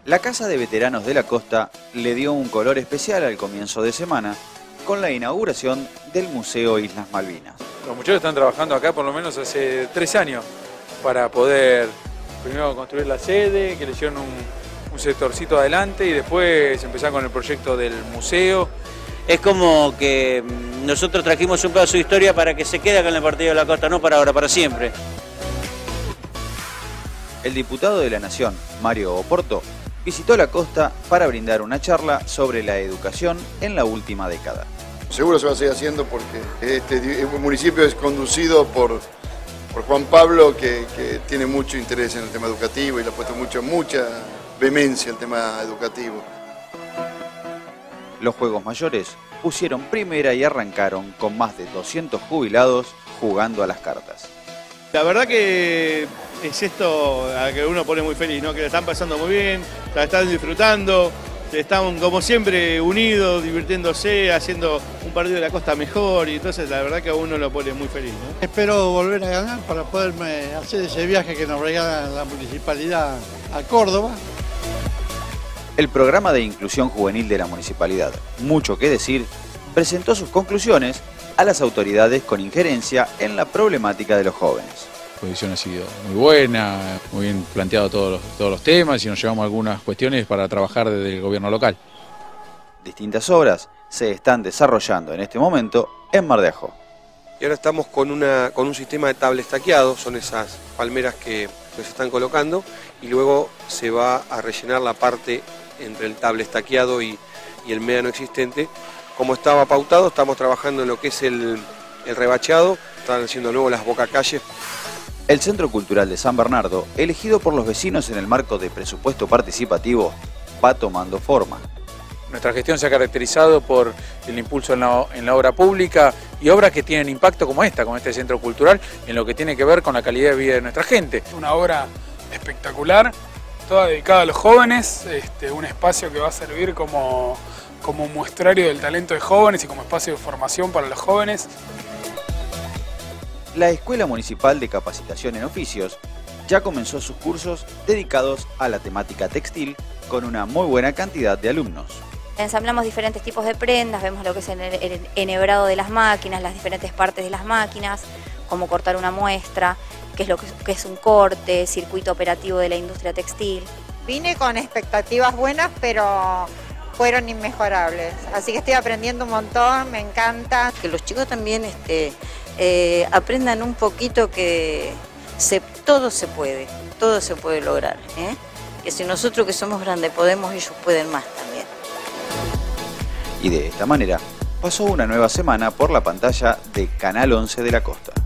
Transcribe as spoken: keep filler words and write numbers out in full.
La Casa de Veteranos de la Costa le dio un color especial al comienzo de semana con la inauguración del Museo Islas Malvinas. Los muchachos están trabajando acá por lo menos hace tres años para poder primero construir la sede, que le hicieron un, un sectorcito adelante y después empezar con el proyecto del museo. Es como que nosotros trajimos un pedazo de historia para que se quede acá en el Partido de la Costa, no para ahora, para siempre. El diputado de la Nación, Mario Oporto, visitó la costa para brindar una charla sobre la educación en la última década. Seguro se va a seguir haciendo porque este municipio es conducido por, por Juan Pablo, que, que tiene mucho interés en el tema educativo y le ha puesto mucho, mucha vehemencia al tema educativo. Los Juegos Mayores pusieron primera y arrancaron con más de doscientos jubilados jugando a las cartas. La verdad que es esto a que uno pone muy feliz, ¿no? Que la están pasando muy bien, la están disfrutando, están como siempre unidos, divirtiéndose, haciendo un partido de la costa mejor y entonces la verdad que a uno lo pone muy feliz, ¿no? Espero volver a ganar para poderme hacer ese viaje que nos regala la municipalidad a Córdoba. El programa de inclusión juvenil de la municipalidad, Mucho que Decir, presentó sus conclusiones a las autoridades con injerencia en la problemática de los jóvenes. La exposición ha sido muy buena, muy bien planteado todos los, todos los temas y nos llevamos algunas cuestiones para trabajar desde el gobierno local. Distintas obras se están desarrollando en este momento en Mar de Ajó. Y ahora estamos con, una, con un sistema de tabla estaqueado, son esas palmeras que, que se están colocando y luego se va a rellenar la parte entre el tabla estaqueado y, y el médano existente. Como estaba pautado, estamos trabajando en lo que es el, el rebacheado, están haciendo luego las bocacalles. El Centro Cultural de San Bernardo, elegido por los vecinos en el marco de presupuesto participativo, va tomando forma. Nuestra gestión se ha caracterizado por el impulso en la, en la obra pública y obras que tienen impacto como esta, como este centro cultural, en lo que tiene que ver con la calidad de vida de nuestra gente. Una obra espectacular, toda dedicada a los jóvenes, este, un espacio que va a servir como, como muestrario del talento de jóvenes y como espacio de formación para los jóvenes. La Escuela Municipal de Capacitación en Oficios ya comenzó sus cursos dedicados a la temática textil con una muy buena cantidad de alumnos. Ensamblamos diferentes tipos de prendas, vemos lo que es el enhebrado de las máquinas, las diferentes partes de las máquinas, cómo cortar una muestra, qué es lo que es un corte, circuito operativo de la industria textil. Vine con expectativas buenas, pero fueron inmejorables, así que estoy aprendiendo un montón, me encanta. Que los chicos también este, eh, aprendan un poquito que se, todo se puede, todo se puede lograr, ¿eh? Que si nosotros que somos grandes podemos, ellos pueden más también. Y de esta manera pasó una nueva semana por la pantalla de Canal once de la Costa.